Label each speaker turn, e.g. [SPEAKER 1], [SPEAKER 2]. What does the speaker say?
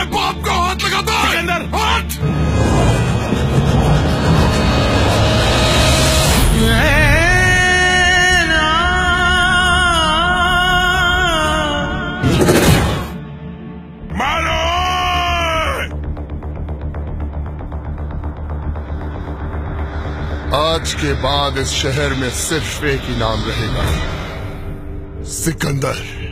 [SPEAKER 1] बाप को हाथ लगाता है।
[SPEAKER 2] सिकंदर
[SPEAKER 1] हाथ। मारो। आज के बाद इस शहर में सिर्फ एक ही नाम रहेगा, सिकंदर।